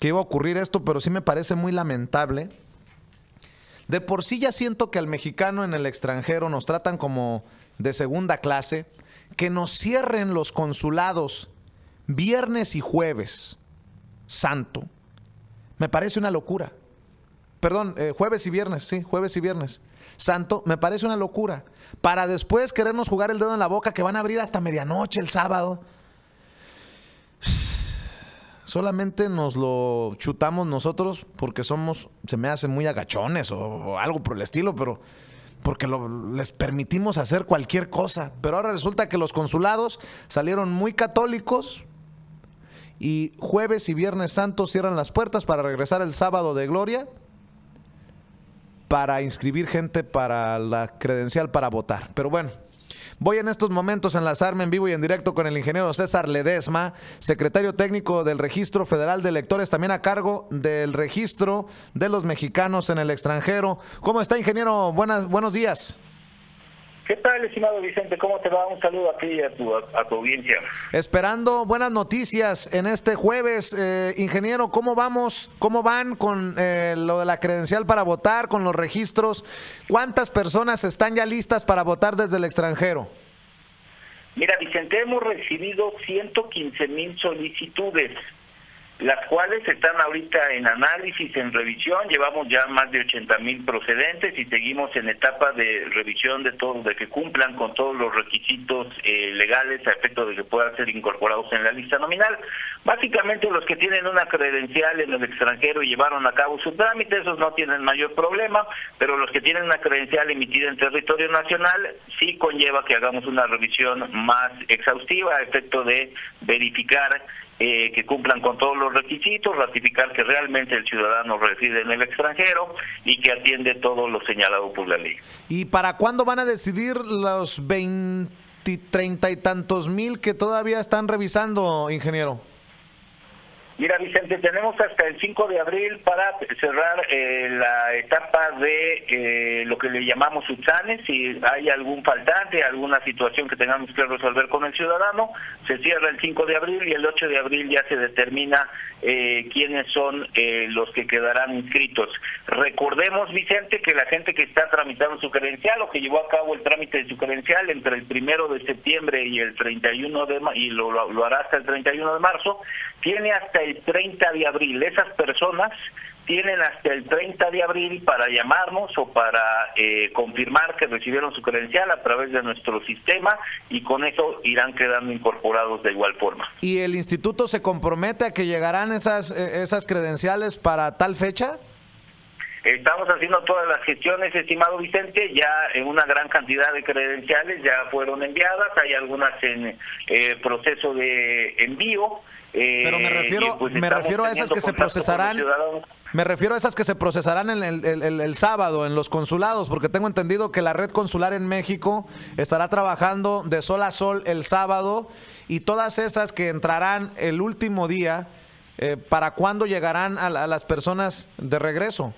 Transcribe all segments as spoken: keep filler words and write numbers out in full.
que iba a ocurrir esto, pero sí me parece muy lamentable. De por sí ya siento que al mexicano en el extranjero nos tratan como de segunda clase, que nos cierren los consulados viernes y jueves santo, me parece una locura. Perdón, eh, jueves y viernes, sí, jueves y viernes santo, me parece una locura. Para después querernos jugar el dedo en la boca que van a abrir hasta medianoche el sábado. Solamente nos lo chutamos nosotros porque somos, se me hacen muy agachones o, o algo por el estilo, pero porque lo, les permitimos hacer cualquier cosa. Pero ahora resulta que los consulados salieron muy católicos y jueves y viernes santo cierran las puertas para regresar el sábado de gloria para inscribir gente para la credencial para votar. Pero bueno, voy en estos momentos a enlazarme en vivo y en directo con el ingeniero César Ledesma, secretario técnico del Registro Federal de Electores, también a cargo del registro de los mexicanos en el extranjero. ¿Cómo está, ingeniero? Buenas, buenos días. ¿Qué tal, estimado Vicente? ¿Cómo te va? Un saludo a ti y a tu, a, a tu audiencia. Esperando buenas noticias en este jueves. Eh, ingeniero, ¿cómo vamos? ¿Cómo van con eh, lo de la credencial para votar, con los registros? ¿Cuántas personas están ya listas para votar desde el extranjero? Mira, Vicente, hemos recibido ciento quince mil solicitudes, las cuales están ahorita en análisis, en revisión. Llevamos ya más de ochenta mil procedentes y seguimos en etapa de revisión de todo, de que cumplan con todos los requisitos eh, legales a efecto de que puedan ser incorporados en la lista nominal. Básicamente los que tienen una credencial en el extranjero y llevaron a cabo su trámite, esos no tienen mayor problema, pero los que tienen una credencial emitida en territorio nacional sí conlleva que hagamos una revisión más exhaustiva a efecto de verificar Eh, que cumplan con todos los requisitos, ratificar que realmente el ciudadano reside en el extranjero y que atiende todo lo señalado por la ley. ¿Y para cuándo van a decidir los veinte, treinta y tantos mil que todavía están revisando, ingeniero? Mira, Vicente, tenemos hasta el cinco de abril para cerrar eh, la etapa de eh, lo que le llamamos subsanes. Si hay algún faltante, alguna situación que tengamos que resolver con el ciudadano, se cierra el cinco de abril y el ocho de abril ya se determina eh, quiénes son eh, los que quedarán inscritos. Recordemos, Vicente, que la gente que está tramitando su credencial o que llevó a cabo el trámite de su credencial entre el primero de septiembre y el treinta y uno de ma y lo, lo, lo hará hasta el treinta y uno de marzo, tiene hasta el treinta de abril. Esas personas tienen hasta el treinta de abril para llamarnos o para eh, confirmar que recibieron su credencial a través de nuestro sistema y con eso irán quedando incorporados de igual forma. ¿Y el instituto se compromete a que llegarán esas, eh, esas credenciales para tal fecha? Estamos haciendo todas las gestiones, estimado Vicente, ya en una gran cantidad de credenciales ya fueron enviadas, hay algunas en eh, proceso de envío. Eh, Pero me refiero, pues me refiero a esas que se procesarán. Me refiero a esas que se procesarán el, el, el, el sábado en los consulados, porque tengo entendido que la red consular en México estará trabajando de sol a sol el sábado y todas esas que entrarán el último día, eh, ¿para cuándo llegarán a, a las personas de regreso?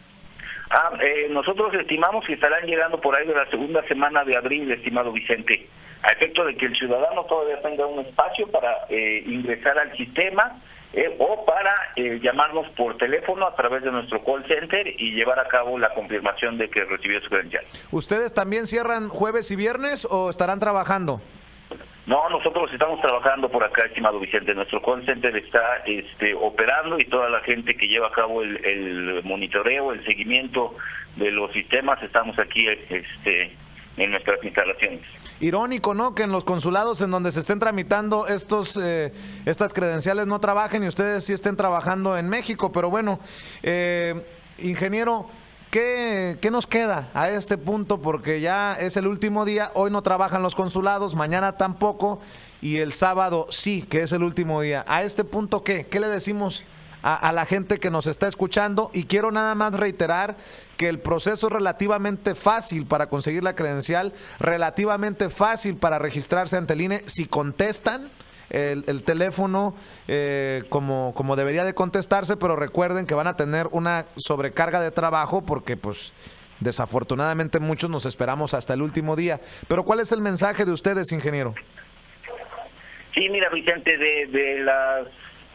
Ah, eh, nosotros estimamos que estarán llegando por ahí de la segunda semana de abril, estimado Vicente, a efecto de que el ciudadano todavía tenga un espacio para eh, ingresar al sistema eh, o para eh, llamarnos por teléfono a través de nuestro call center y llevar a cabo la confirmación de que recibió su credencial. ¿Ustedes también cierran jueves y viernes o estarán trabajando? No, nosotros estamos trabajando por acá, estimado Vicente. Nuestro call center está este, operando y toda la gente que lleva a cabo el, el monitoreo, el seguimiento de los sistemas, estamos aquí este, en nuestras instalaciones. Irónico, ¿no? Que en los consulados en donde se estén tramitando estos eh, estas credenciales no trabajen y ustedes sí estén trabajando en México. Pero bueno, eh, ingeniero, ¿Qué, ¿Qué nos queda a este punto? Porque ya es el último día, hoy no trabajan los consulados, mañana tampoco, y el sábado sí, que es el último día. ¿A este punto qué? ¿Qué le decimos a, a la gente que nos está escuchando? Y quiero nada más reiterar que el proceso es relativamente fácil para conseguir la credencial, relativamente fácil para registrarse ante el I N E si contestan el, el teléfono eh, como, como debería de contestarse, pero recuerden que van a tener una sobrecarga de trabajo porque pues desafortunadamente muchos nos esperamos hasta el último día. Pero ¿cuál es el mensaje de ustedes, ingeniero? Sí, mira, Vicente, de, de las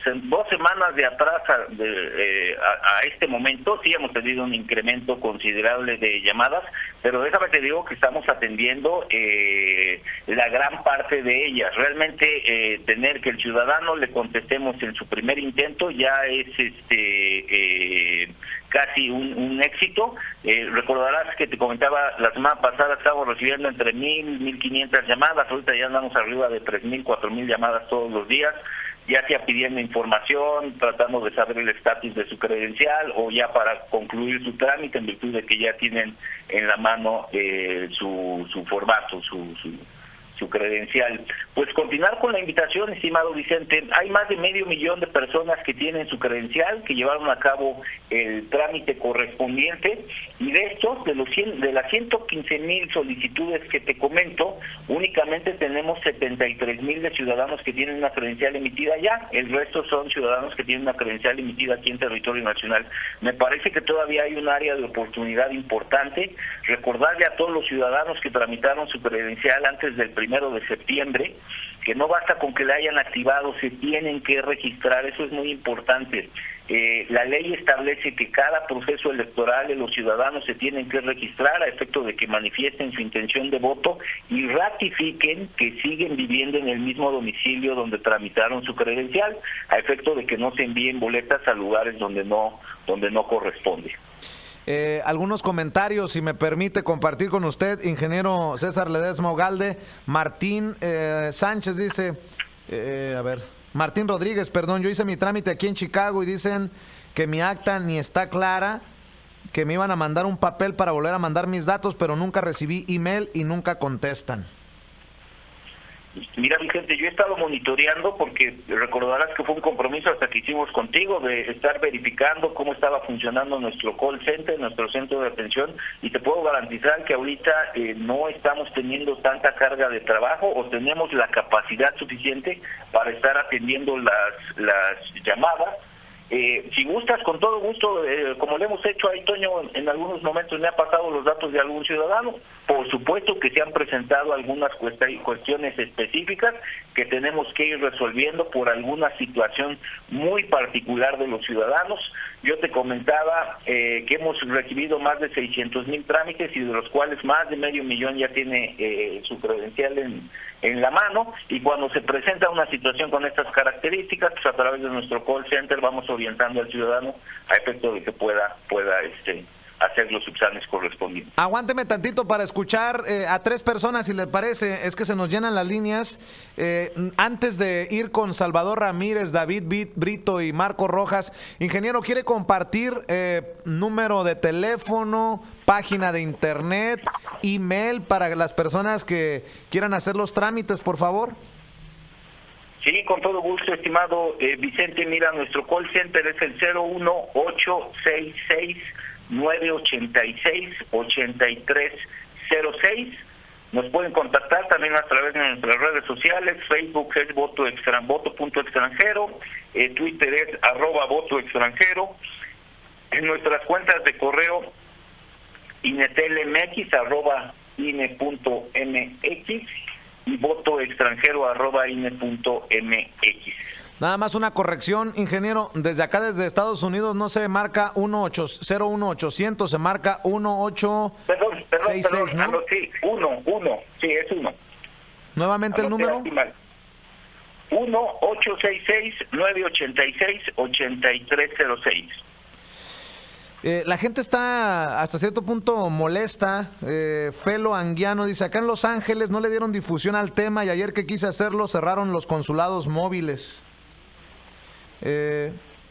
dos semanas de atrás a, de, eh, a, a este momento sí hemos tenido un incremento considerable de llamadas, pero déjame te digo que estamos atendiendo eh, la gran parte de ellas. Realmente eh, tener que el ciudadano le contestemos en su primer intento ya es este eh, casi un, un éxito. Eh, recordarás que te comentaba la semana pasada, estamos recibiendo entre mil, mil quinientas llamadas, ahorita ya andamos arriba de tres mil, cuatro mil llamadas todos los días, ya sea pidiendo información, tratando de saber el estatus de su credencial o ya para concluir su trámite en virtud de que ya tienen en la mano eh, su, su formato, su, su su credencial. Pues continuar con la invitación, estimado Vicente. Hay más de medio millón de personas que tienen su credencial, que llevaron a cabo el trámite correspondiente, y de estos, de los cien, de las ciento quince mil solicitudes que te comento, únicamente tenemos setenta y tres mil de ciudadanos que tienen una credencial emitida ya. El resto son ciudadanos que tienen una credencial emitida aquí en territorio nacional. Me parece que todavía hay un área de oportunidad importante. Recordarle a todos los ciudadanos que tramitaron su credencial antes del primero de septiembre, que no basta con que la hayan activado, se tienen que registrar. Eso es muy importante. Eh, la ley establece que cada proceso electoral de los ciudadanos se tienen que registrar a efecto de que manifiesten su intención de voto y ratifiquen que siguen viviendo en el mismo domicilio donde tramitaron su credencial, a efecto de que no se envíen boletas a lugares donde no, donde no corresponde. Eh, algunos comentarios, si me permite compartir con usted, ingeniero César Ledesma Ugalde. Martín eh, Sánchez dice, eh, a ver, Martín Rodríguez, perdón, yo hice mi trámite aquí en Chicago y dicen que mi acta ni está clara, que me iban a mandar un papel para volver a mandar mis datos, pero nunca recibí email y nunca contestan. Mira, Vicente, yo he estado monitoreando porque recordarás que fue un compromiso hasta que hicimos contigo de estar verificando cómo estaba funcionando nuestro call center, nuestro centro de atención, y te puedo garantizar que ahorita eh, no estamos teniendo tanta carga de trabajo o tenemos la capacidad suficiente para estar atendiendo las, las llamadas. Eh, si gustas, con todo gusto, eh, como le hemos hecho ahí, Toño, en, en algunos momentos me ha pasado los datos de algún ciudadano. Por supuesto que se han presentado algunas cuestiones específicas que tenemos que ir resolviendo por alguna situación muy particular de los ciudadanos. Yo te comentaba eh, que hemos recibido más de seiscientos mil trámites y de los cuales más de medio millón ya tiene eh, su credencial en, en la mano, y cuando se presenta una situación con estas características, pues a través de nuestro call center vamos orientando al ciudadano a efecto de que pueda, pueda este hacer los exámenes correspondientes. Aguánteme tantito para escuchar eh, a tres personas, si le parece. Es que se nos llenan las líneas. Eh, antes de ir con Salvador Ramírez, David Brito y Marco Rojas, ingeniero, ¿quiere compartir eh, número de teléfono, página de internet, email para las personas que quieran hacer los trámites, por favor? Sí, con todo gusto, estimado eh, Vicente. Mira, nuestro call center es el cero uno ocho seis seis nueve ocho seis ocho tres cero seis. Nos pueden contactar también a través de nuestras redes sociales. Facebook es voto extra, voto punto extranjero, eh, Twitter es arroba voto extranjero. En nuestras cuentas de correo inetelmx arroba ine punto mx y voto extranjero arroba ine punto mx. Nada más una corrección, ingeniero, desde acá, desde Estados Unidos, no se marca cero uno ochocientos, se marca uno ocho seis seis, perdón, perdón, perdón, ¿no? no, sí, uno, uno, sí, es uno. ¿Nuevamente el número? uno ocho seis seis nueve ocho seis ocho tres cero seis. Eh, la gente está hasta cierto punto molesta. eh, Felo Anguiano dice, acá en Los Ángeles no le dieron difusión al tema y ayer que quise hacerlo cerraron los consulados móviles. Eh,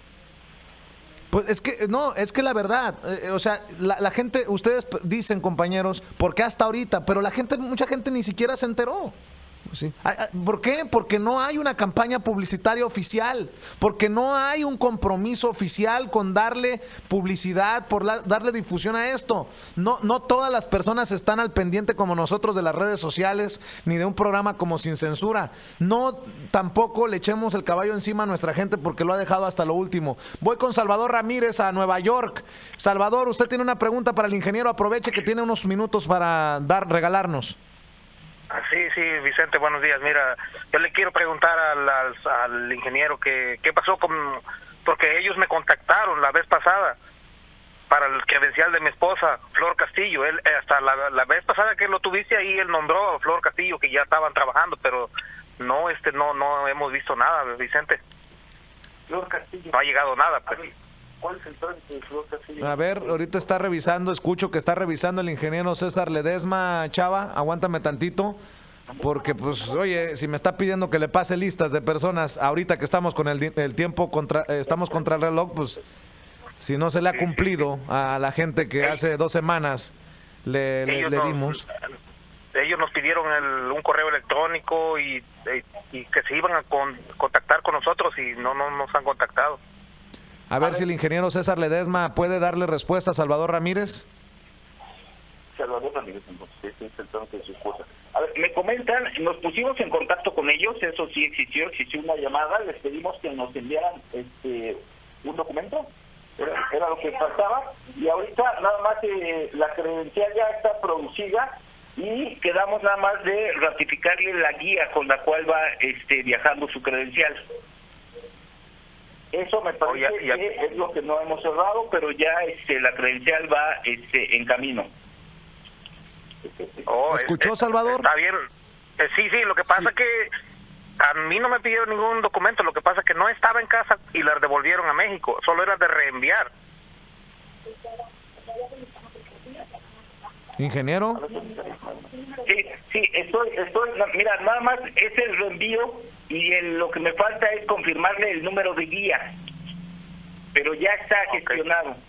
pues es que, no, es que la verdad, eh, o sea, la, la gente, ustedes dicen, compañeros, ¿por qué hasta ahorita? Pero la gente, mucha gente ni siquiera se enteró. Sí. ¿Por qué? Porque no hay una campaña publicitaria oficial, porque no hay un compromiso oficial con darle publicidad, por la, darle difusión a esto. No, no todas las personas están al pendiente como nosotros de las redes sociales, ni de un programa como Sin Censura. No, tampoco le echemos el caballo encima a nuestra gente porque lo ha dejado hasta lo último. Voy con Salvador Ramírez a Nueva York. Salvador, usted tiene una pregunta para el ingeniero, aproveche que tiene unos minutos para dar, regalarnos. Así es, sí, Vicente, buenos días. Mira, yo le quiero preguntar al, al, al ingeniero que qué pasó con... Porque ellos me contactaron la vez pasada para el credencial de mi esposa, Flor Castillo. Él hasta la, la vez pasada que lo tuviste ahí, él nombró a Flor Castillo, que ya estaban trabajando, pero no, este, no, no hemos visto nada, Vicente. Flor Castillo. No ha llegado nada, pues. ¿Cuál es el trámite de Flor Castillo? A ver, ahorita está revisando, escucho que está revisando el ingeniero César Ledesma, Chava, aguántame tantito, porque pues, oye, si me está pidiendo que le pase listas de personas, ahorita que estamos con el, el tiempo, contra, eh, estamos contra el reloj, pues, si no se le ha cumplido a la gente que hace dos semanas le, le, le dimos. Nos, ellos nos pidieron el, un correo electrónico y, y, y que se iban a con, contactar con nosotros y no, no nos han contactado. A ver, a ver si el ingeniero César Ledesma puede darle respuesta a Salvador Ramírez. Salvador Ramírez, entonces, este es el trámite de su esposa. A ver, me comentan, nos pusimos en contacto con ellos, eso sí existió, existió una llamada, les pedimos que nos enviaran este un documento, era, era lo que faltaba, y ahorita nada más eh, la credencial ya está producida y quedamos nada más de ratificarle la guía con la cual va este viajando su credencial. Eso me parece oh, ya, ya. que es lo que no hemos cerrado, pero ya este la credencial va este en camino. Oh, ¿Escuchó, es, Salvador? Está bien. Eh, sí, sí, lo que pasa es sí. que a mí no me pidieron ningún documento, lo que pasa es que no estaba en casa y la devolvieron a México, solo era de reenviar. ¿Ingeniero? Sí, sí, estoy, estoy, mira, nada más es el reenvío y el, lo que me falta es confirmarle el número de guía, pero ya está gestionado. Okay.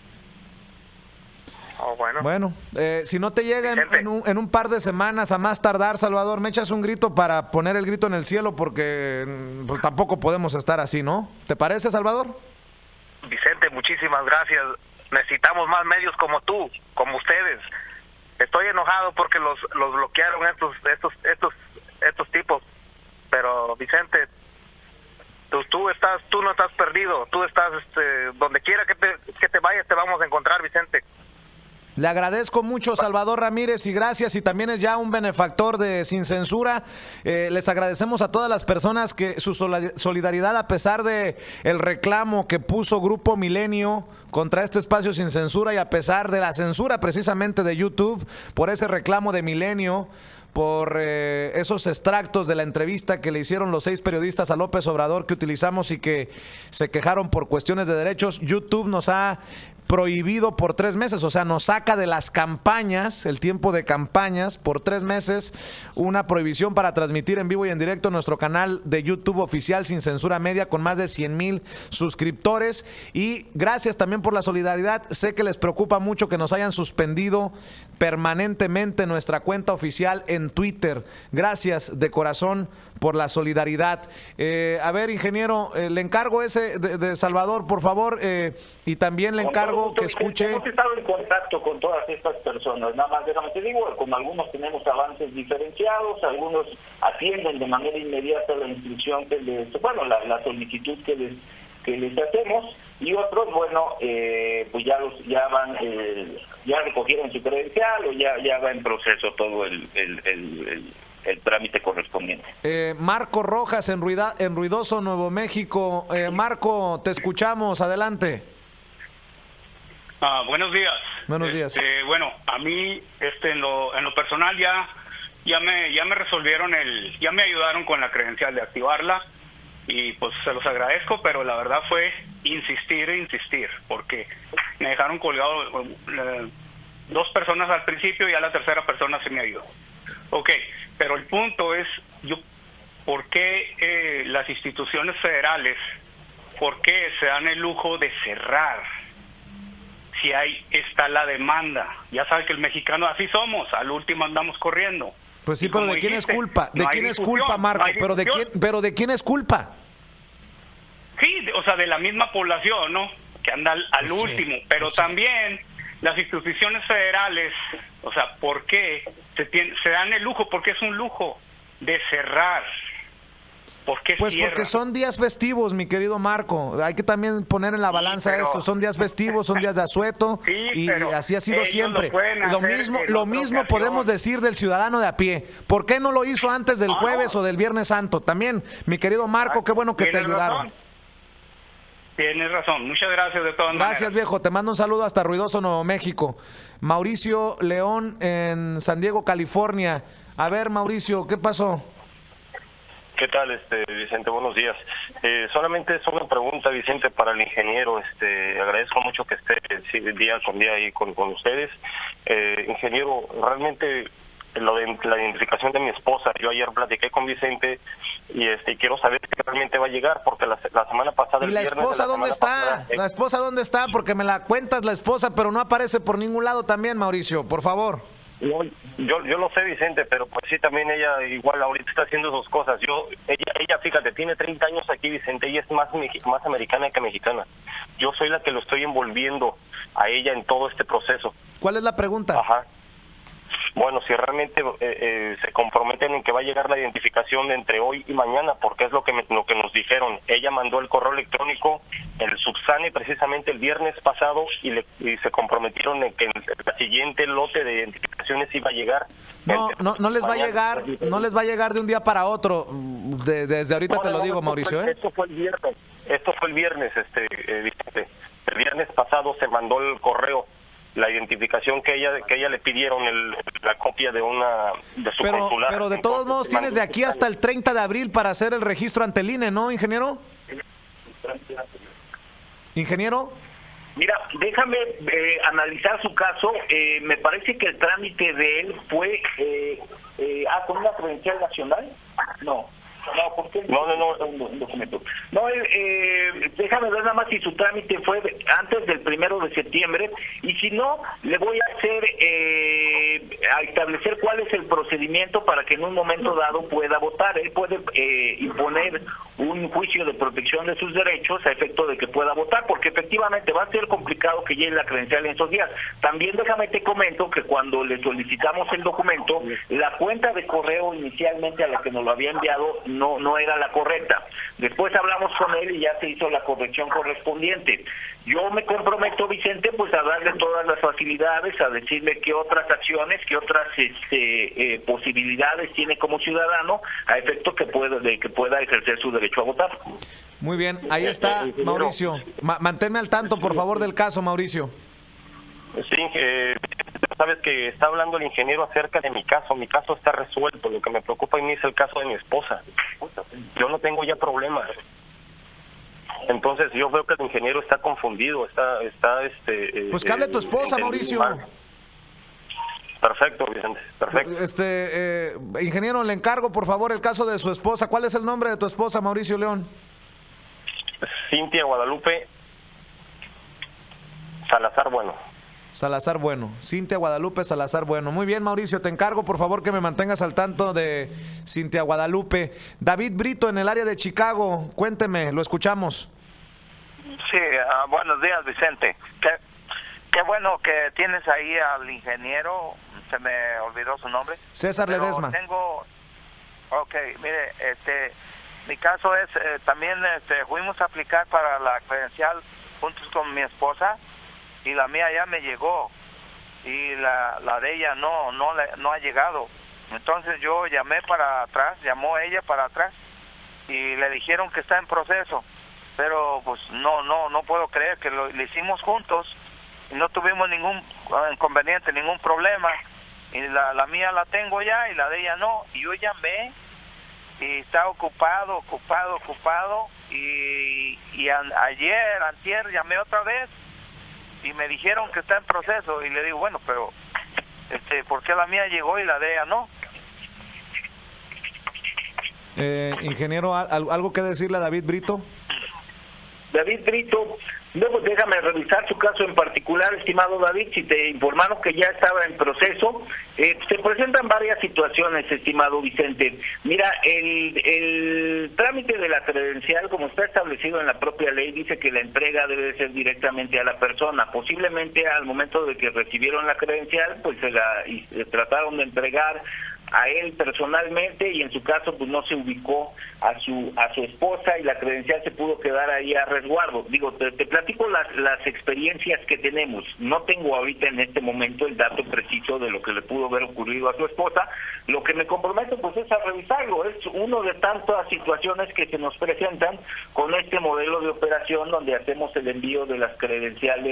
Oh, bueno, bueno eh, si no te llega en, en, un, en un par de semanas a más tardar, Salvador, me echas un grito para poner el grito en el cielo porque pues, tampoco podemos estar así, ¿no? ¿Te parece, Salvador? Vicente, muchísimas gracias. Necesitamos más medios como tú, como ustedes. Estoy enojado porque los los bloquearon estos estos estos estos tipos, pero Vicente, tú tú estás tú no estás perdido, tú estás este, donde quiera que te que te vayas te vamos a encontrar, Vicente. Le agradezco mucho, Salvador Ramírez, y gracias, y también es ya un benefactor de Sin Censura. Eh, les agradecemos a todas las personas que su solidaridad, a pesar de el reclamo que puso Grupo Milenio contra este espacio Sin Censura, y a pesar de la censura precisamente de YouTube, por ese reclamo de Milenio, por eh, esos extractos de la entrevista que le hicieron los seis periodistas a López Obrador que utilizamos y que se quejaron por cuestiones de derechos. YouTube nos ha prohibido por tres meses, o sea, nos saca de las campañas, el tiempo de campañas, por tres meses, una prohibición para transmitir en vivo y en directo nuestro canal de YouTube oficial Sin Censura Media, con más de cien mil suscriptores. Y gracias también por la solidaridad. Sé que les preocupa mucho que nos hayan suspendido permanentemente nuestra cuenta oficial en Twitter. Gracias de corazón por la solidaridad. Eh, a ver, ingeniero, eh, le encargo ese de, de Salvador, por favor, eh, y también le encargo que escuche. Hemos estado en contacto con todas estas personas, nada más déjame te digo, con algunos tenemos avances diferenciados, algunos atienden de manera inmediata la instrucción que les, bueno, la, la solicitud que les que les hacemos, y otros, bueno, eh, pues ya los ya van, eh, ya recogieron su credencial o ya ya va en proceso todo el el, el, el el trámite correspondiente. Eh, Marco Rojas en, Ruida, en Ruidoso, Nuevo México. Eh, Marco, te escuchamos, adelante. Ah, buenos días. Buenos días. Este, bueno, a mí, este, en lo, en lo personal ya, ya me, ya me resolvieron el, ya me ayudaron con la credencial de activarla y pues se los agradezco, pero la verdad fue insistir e insistir, porque me dejaron colgado eh, dos personas al principio y a la tercera persona se me ayudó. Ok, pero el punto es, yo, ¿por qué eh, las instituciones federales, por qué se dan el lujo de cerrar? Si ahí está la demanda. Ya sabe que el mexicano así somos, al último andamos corriendo. Pues sí, pero ¿de quién es culpa? ¿De quién es culpa, Marco? ¿Pero de quién, pero de quién es culpa? Sí, o sea, de la misma población, ¿no? Que anda al, al pues último, sí, pero pues sí. También las instituciones federales, o sea, ¿por qué se, tiene, se dan el lujo? Porque es un lujo de cerrar. ¿Por qué Pues cierran? porque son días festivos, mi querido Marco. Hay que también poner en la balanza pero- esto. Son días festivos, son días de asueto Sí, y pero así ha sido ellos siempre. lo pueden Lo hacer mismo, en lo otra mismo ocasión. podemos decir del ciudadano de a pie. ¿Por qué no lo hizo antes del jueves o del Viernes Santo? También, mi querido Marco, qué bueno que te Tienes ayudaron. razón. Tienes razón. Muchas gracias de todas Gracias, maneras. viejo. Te mando un saludo hasta Ruidoso, Nuevo México. Mauricio León en San Diego, California. A ver, Mauricio, ¿qué pasó? ¿Qué tal, este Vicente? Buenos días. Eh, solamente es una pregunta, Vicente, para el ingeniero. Este, agradezco mucho que esté sí, día con día ahí con, con ustedes. Eh, ingeniero, realmente lo de la identificación de mi esposa, yo ayer platiqué con Vicente y este quiero saber si realmente va a llegar, porque la, la semana pasada... ¿Y el la viernes de esposa la dónde semana está? pasada, eh, ¿La esposa dónde está? Porque me la cuentas la esposa, pero no aparece por ningún lado también, Mauricio, por favor. No, yo yo lo sé, Vicente, pero pues sí, también ella igual ahorita está haciendo sus cosas. Yo ella ella fíjate, tiene treinta años aquí, Vicente, ella es más mex- más americana que mexicana. Yo soy la que lo estoy envolviendo a ella en todo este proceso. ¿Cuál es la pregunta? Ajá. Bueno, si realmente eh, eh, se comprometen en que va a llegar la identificación entre hoy y mañana, porque es lo que me- lo que nos dijeron. Ella mandó el correo electrónico, el Subsane, precisamente el viernes pasado, y, le, y se comprometieron en que el, el siguiente lote de identificaciones iba a llegar. No, Entre- no, no les va a mañana. llegar, no les va a llegar de un día para otro. De- desde ahorita No, te no, lo no, digo, esto Mauricio, fue- ¿eh? Esto fue el viernes, esto fue el viernes, este, eh, Vicente. El viernes pasado se mandó el correo, la identificación que ella que ella le pidieron, el, la copia de una de su Pero, consular. pero de todos Entonces, modos se tienes de mandó aquí hasta el treinta de abril para hacer el registro ante el I N E, ¿no, ingeniero? ¿Ingeniero? Mira, déjame eh, analizar su caso. Eh, me parece que el trámite de él fue... Eh, eh, ah, ¿con una credencial nacional? No. No, ¿por qué? No, no, no. Un, un documento. No, eh, eh, déjame ver nada más si su trámite fue antes del primero de septiembre, y si no, le voy a hacer, eh, a establecer cuál es el procedimiento para que en un momento dado pueda votar. Él puede eh, imponer un juicio de protección de sus derechos a efecto de que pueda votar, porque efectivamente va a ser complicado que llegue la credencial en esos días. También déjame te comento que cuando le solicitamos el documento, la cuenta de correo inicialmente a la que nos lo había enviado no no era la correcta. Después hablamos con él y ya se hizo la corrección correspondiente. Yo me comprometo, Vicente, pues a darle todas las facilidades, a decirle qué otras acciones, qué otras este, eh, posibilidades tiene como ciudadano a efecto que pueda, de que pueda ejercer su derecho a votar. Muy bien, ahí está, Mauricio. Ma- manténme al tanto, por favor, del caso, Mauricio. Sí, eh, sabes que está hablando el ingeniero acerca de mi caso. Mi caso está resuelto. Lo que me preocupa a mí es el caso de mi esposa. Yo no tengo ya problemas. Entonces yo veo que el ingeniero está confundido, está, está, este. Pues que hable tu esposa, entendido Mauricio. mal. Perfecto, Vicente. Perfecto. Este, eh, ingeniero, le encargo, por favor, el caso de su esposa. ¿Cuál es el nombre de tu esposa, Mauricio León? Cintia Guadalupe Salazar Bueno. Salazar Bueno, Cintia Guadalupe Salazar Bueno. Muy bien, Mauricio, te encargo por favor que me mantengas al tanto de Cintia Guadalupe. David Brito en el área de Chicago, cuénteme, lo escuchamos. Sí, uh, buenos días, Vicente. Qué, qué bueno que tienes ahí al ingeniero, se me olvidó su nombre. César Pero Ledesma. Tengo, ok, mire, este, mi caso es, eh, también este, fuimos a aplicar para la credencial juntos con mi esposa, y la mía ya me llegó y la, la de ella no no le, no ha llegado. Entonces yo llamé para atrás, llamó ella para atrás y le dijeron que está en proceso, pero pues no no no puedo creer que lo, lo hicimos juntos y no tuvimos ningún inconveniente, ningún problema, y la, la mía la tengo ya y la de ella no, y yo llamé y está ocupado, ocupado, ocupado, y, y a, ayer, antier llamé otra vez y me dijeron que está en proceso, y le digo, bueno, pero este, ¿por qué la mía llegó y la de ella no? Eh, ingeniero, ¿al- ¿algo que decirle a David Brito? David Brito, luego déjame revisar su caso en particular, estimado David. Si te informaron que ya estaba en proceso, eh, se presentan varias situaciones, estimado Vicente. Mira, el, el trámite de la credencial, como está establecido en la propia ley, dice que la entrega debe ser directamente a la persona. Posiblemente al momento de que recibieron la credencial, pues se la y, se trataron de entregar a él personalmente y en su caso pues no se ubicó a su a su esposa y la credencial se pudo quedar ahí a resguardo. Digo, te, te platico las, las experiencias que tenemos. No tengo ahorita en este momento el dato preciso de lo que le pudo haber ocurrido a su esposa. Lo que me comprometo pues es a revisarlo. Es uno de tantas situaciones que se nos presentan con este modelo de operación donde hacemos el envío de las credenciales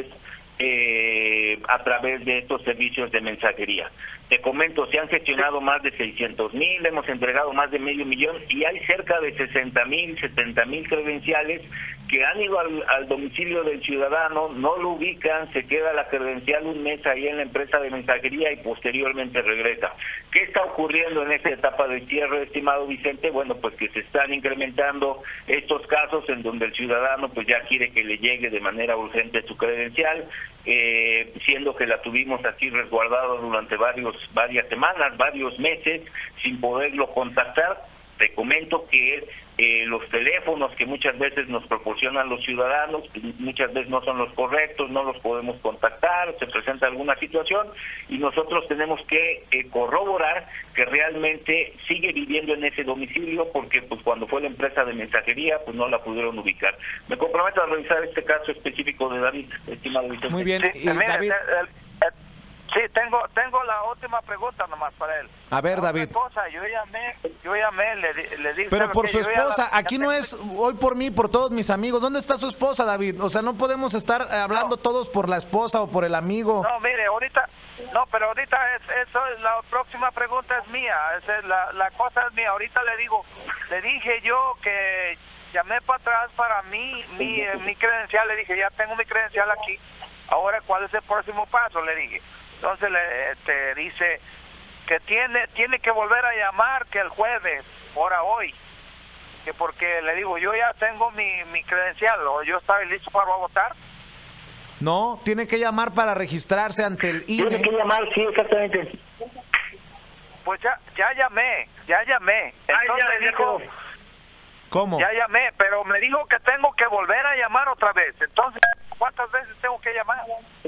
Eh, a través de estos servicios de mensajería. Te comento, se han gestionado más de seiscientos mil, hemos entregado más de medio millón y hay cerca de sesenta mil, setenta mil credenciales que han ido al, al domicilio del ciudadano, no lo ubican, se queda la credencial un mes ahí en la empresa de mensajería y posteriormente regresa. ¿Qué está ocurriendo en esta etapa de cierre, estimado Vicente? Bueno, pues que se están incrementando estos casos en donde el ciudadano pues ya quiere que le llegue de manera urgente su credencial, eh, siendo que la tuvimos aquí resguardada durante varios varias semanas, varios meses, sin poderlo contactar. Te comento que eh, los teléfonos que muchas veces nos proporcionan los ciudadanos, muchas veces no son los correctos, no los podemos contactar, se presenta alguna situación y nosotros tenemos que eh, corroborar que realmente sigue viviendo en ese domicilio porque pues cuando fue la empresa de mensajería pues no la pudieron ubicar. Me comprometo a revisar este caso específico de David, estimado Vicente. Muy bien, Sí, y mire, David... el- el- sí, tengo tengo la última pregunta nomás para él. A ver, Otra David. cosa, yo llamé, yo llamé, le, di- le dije... Pero ¿sabe por qué? su Yo ya esposa, la- aquí ya no tengo- es hoy por mí, por todos mis amigos. ¿Dónde está su esposa, David? O sea, no podemos estar eh, hablando No. todos por la esposa o por el amigo. No, mire, ahorita, no, pero ahorita es, eso es, la próxima pregunta es mía, esa es la, la cosa es mía. Ahorita le digo, le dije yo que llamé para atrás para mí, mi, eh, mi credencial, le dije, ya tengo mi credencial aquí, ahora ¿cuál es el próximo paso? Le dije. Entonces le te dice que tiene tiene que volver a llamar que el jueves, ahora hoy, que porque le digo, yo ya tengo mi, mi credencial, o yo estaba listo para votar. No, tiene que llamar para registrarse ante el I N Tiene que E. llamar, sí, exactamente. Pues ya ya llamé, ya llamé. Ah, Entonces ya, me ya dijo, quedó. ¿Cómo? ya llamé, pero me dijo que tengo que volver a llamar otra vez. Entonces, ¿cuántas veces tengo que llamar?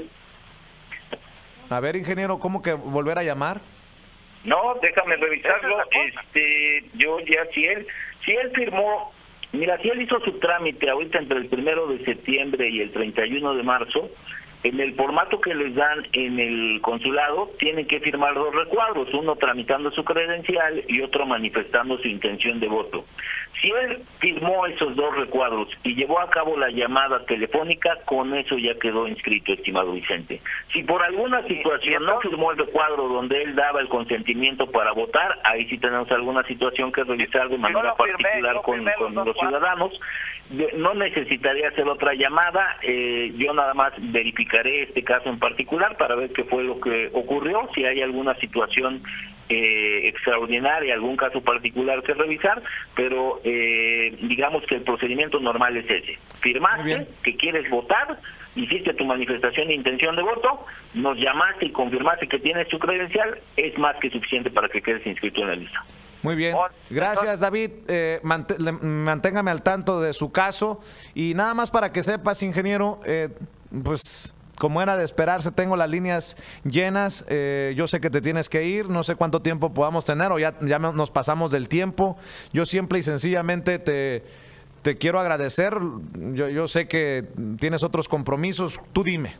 A ver, ingeniero, ¿cómo que volver a llamar? No, déjame revisarlo. Esa es la cosa. Este, yo ya, si él, si él firmó, mira, si él hizo su trámite ahorita entre el primero de septiembre y el treinta y uno de marzo, en el formato que les dan en el consulado, tienen que firmar dos recuadros, uno tramitando su credencial y otro manifestando su intención de voto. Si él firmó esos dos recuadros y llevó a cabo la llamada telefónica, con eso ya quedó inscrito, estimado Vicente. Si por alguna situación no firmó el recuadro donde él daba el consentimiento para votar, ahí sí tenemos alguna situación que revisar de manera lo firmé, particular yo con, firmé con los los dos ciudadanos. Yo no necesitaría hacer otra llamada, eh, yo nada más verificaré este caso en particular para ver qué fue lo que ocurrió, si hay alguna situación eh, extraordinaria, algún caso particular que revisar, pero eh, digamos que el procedimiento normal es ese. Muy Firmaste bien. que quieres votar, hiciste tu manifestación de intención de voto, nos llamaste y confirmaste que tienes tu credencial, es más que suficiente para que quedes inscrito en la lista. Muy bien. Bueno, Gracias, David. Eh, mant- le- manténgame al tanto de su caso. Y nada más para que sepas, ingeniero, eh, pues como era de esperarse, tengo las líneas llenas. Eh, yo sé que te tienes que ir. No sé cuánto tiempo podamos tener o ya, ya me- nos pasamos del tiempo. Yo simple y sencillamente te, te quiero agradecer. Yo, yo sé que tienes otros compromisos. Tú dime.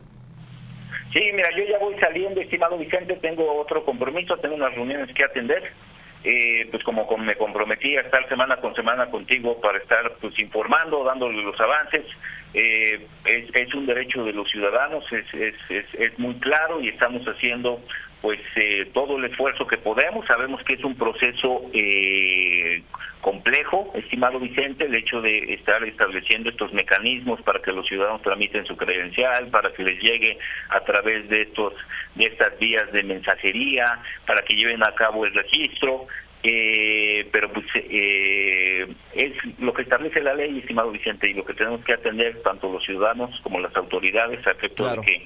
Sí, mira, yo ya voy saliendo, estimado Vicente, tengo otro compromiso, tengo unas reuniones que atender. Eh, pues como con- me comprometí a estar semana con semana contigo para estar pues informando, dándole los avances. Eh, es, es un derecho de los ciudadanos, es, es, es, es muy claro y estamos haciendo pues eh, todo el esfuerzo que podemos. Sabemos que es un proceso eh, complejo, estimado Vicente, el hecho de estar estableciendo estos mecanismos para que los ciudadanos tramiten su credencial, para que les llegue a través de estos de estas vías de mensajería, para que lleven a cabo el registro. Eh, pero pues eh, es lo que establece la ley, estimado Vicente, y lo que tenemos que atender tanto los ciudadanos como las autoridades a efecto Claro. de que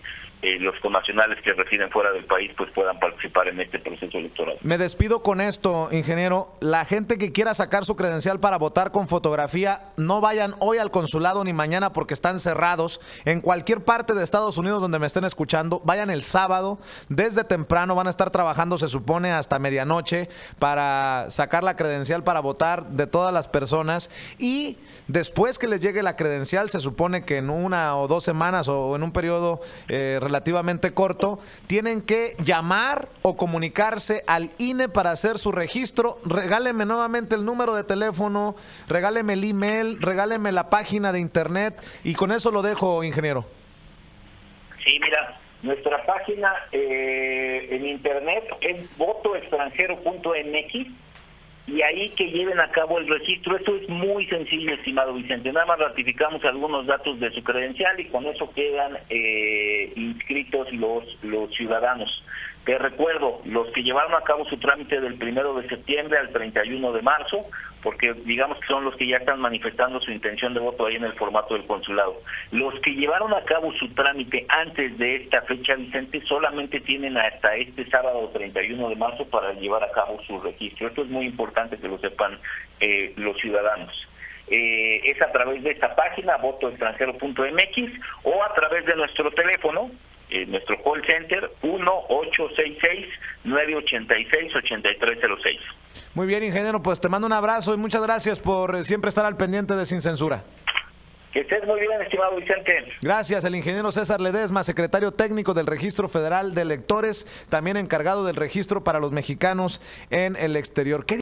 eh, los connacionales que residen fuera del país pues puedan participar en este proceso electoral. Me despido con esto, ingeniero. La gente que quiera sacar su credencial para votar con fotografía, no vayan hoy al consulado ni mañana porque están cerrados. En cualquier parte de Estados Unidos donde me estén escuchando, vayan el sábado, desde temprano, van a estar trabajando, se supone, hasta medianoche para sacar la credencial para votar de todas las personas. Y después que les llegue la credencial, se supone que en una o dos semanas o en un periodo eh, relativamente corto, tienen que llamar o comunicarse al I N E para hacer su registro. Regáleme nuevamente el número de teléfono, regáleme el email, regáleme la página de internet y con eso lo dejo, ingeniero. Sí, mira, nuestra página eh, en internet es voto extranjero punto m x y ahí que lleven a cabo el registro. Esto es muy sencillo, estimado Vicente. Nada más ratificamos algunos datos de su credencial y con eso quedan eh, inscritos los, los ciudadanos. Te recuerdo, los que llevaron a cabo su trámite del primero de septiembre al treinta y uno de marzo, porque digamos que son los que ya están manifestando su intención de voto ahí en el formato del consulado. Los que llevaron a cabo su trámite antes de esta fecha, Vicente, solamente tienen hasta este sábado treinta y uno de marzo para llevar a cabo su registro. Esto es muy importante que lo sepan eh, los ciudadanos. Eh, es a través de esta página, voto extranjero punto m x, o a través de nuestro teléfono, eh, nuestro call center, uno ocho seis seis, nueve ocho seis, ocho tres cero seis. Muy bien, ingeniero, pues te mando un abrazo y muchas gracias por eh, siempre estar al pendiente de Sin Censura. Que estés muy bien, estimado Vicente. Gracias, el ingeniero César Ledesma, secretario técnico del Registro Federal de Electores, también encargado del registro para los mexicanos en el exterior. ¿Qué